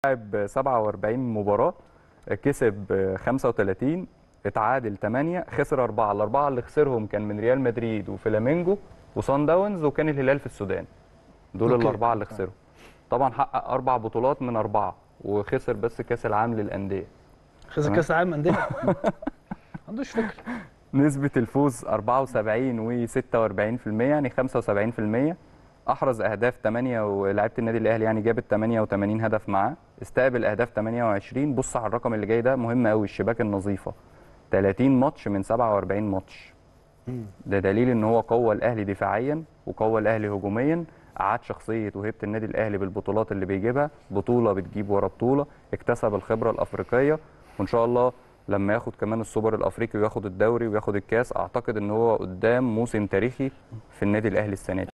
لعب 47 مباراة، كسب 35، اتعادل 8، خسر 4. الأربعة اللي خسرهم كان من ريال مدريد وفلامينجو وصن داونز وكان الهلال في السودان. دول اوكي. الأربعة اللي خسرهم. طبعا حقق 4 بطولات من 4، وخسر بس كأس العالم للأندية. خسر تمام. كاس العالم انديه. ما عندوش فكره. نسبة الفوز 74 و46%، يعني 75%. أحرز أهداف 8، ولاعيبة النادي الأهلي يعني جابت 88 هدف معاه. استقبل أهداف 28. بص على الرقم اللي جاي ده مهم قوي، الشباك النظيفة 30 ماتش من 47 ماتش. ده دليل ان هو قوى الاهلي دفاعيا وقوى الاهلي هجوميا. اعاد شخصيه وهيبه النادي الاهلي بالبطولات اللي بيجيبها، بطوله بتجيب ورا بطوله. اكتسب الخبره الافريقيه، وان شاء الله لما ياخد كمان السوبر الافريقي وياخد الدوري وياخد الكاس، اعتقد ان هو قدام موسم تاريخي في النادي الاهلي السنه دي.